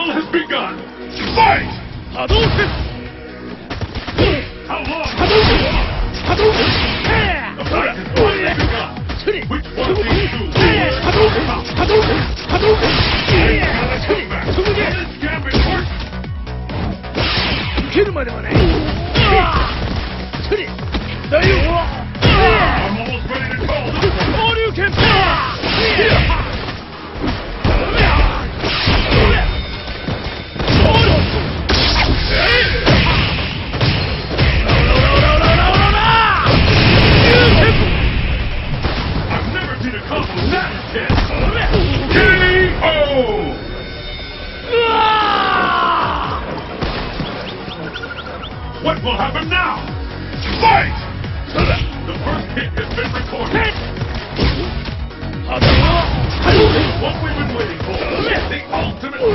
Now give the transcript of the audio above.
battle has begun! Fight! Hadouken! How long? Hadouken! The fight has already begun! Which one of these two? Hadouken! Hadouken! Hadouken! Will this gambit work? 受けるまではね。だよ。 I'm almost ready to call this one! 昇竜拳。 I've never seen a combo that intense! KO! What will happen now? Fight! The first hit has been recorded. What we've been waiting for. The ultimate